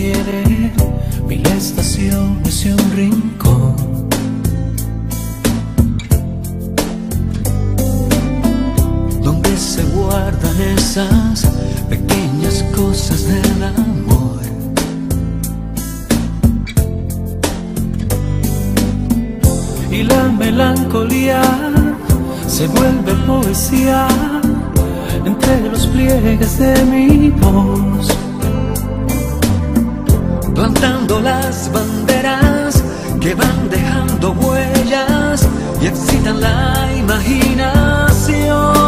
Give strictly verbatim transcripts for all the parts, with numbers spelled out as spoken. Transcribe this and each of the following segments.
tiene mil estaciones y un rincón. Donde se guardan esas pequeñas cosas del amor. Y la melancolía se vuelve poesía entre los pliegues de mi voz, plantando las banderas que van dejando huellas y excitan la imaginación.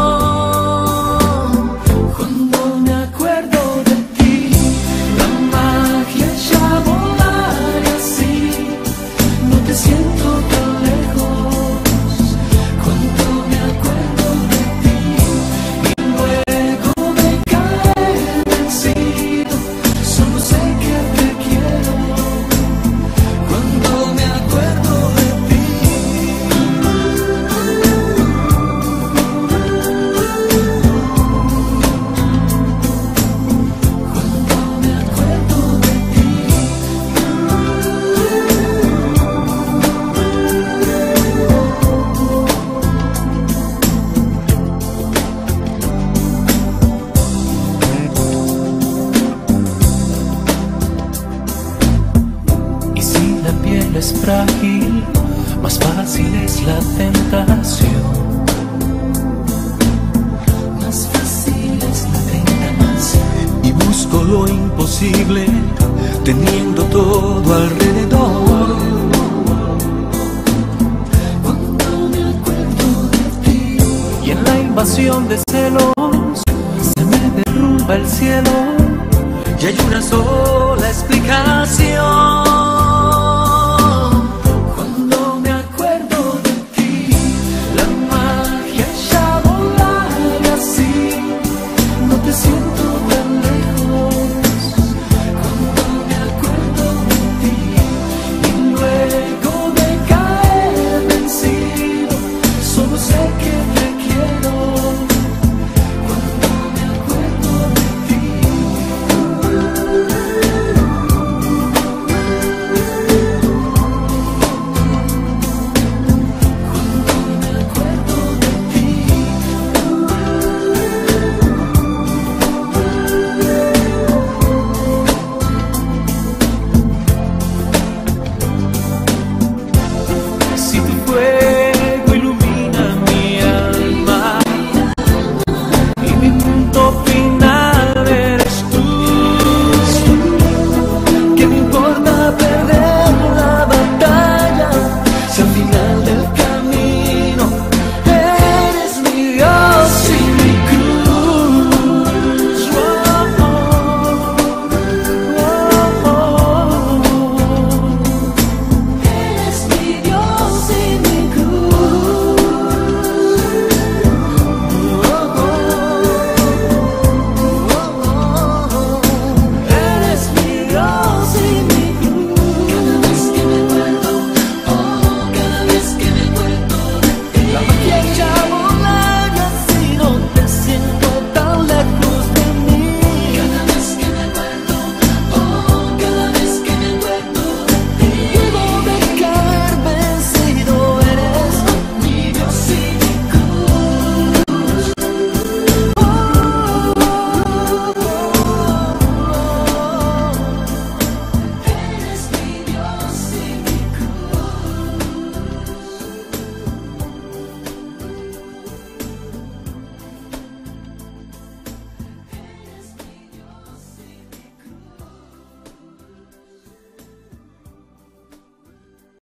Cuando me acuerdo de ti, la magia ya volar y así no te siento tan lejos. Cuando me acuerdo de ti y luego me cae vencido, solo sé que te quiero. Cuando me acuerdo de ti. Cuando me acuerdo de ti. Y si la piel es frágil, más fácil es la tentación. Más fácil es la tentación. Y busco lo imposible, teniendo todo alrededor. Cuando me acuerdo de ti. Y en la invasión de celos se me derrumba el cielo y hay una sola explicación.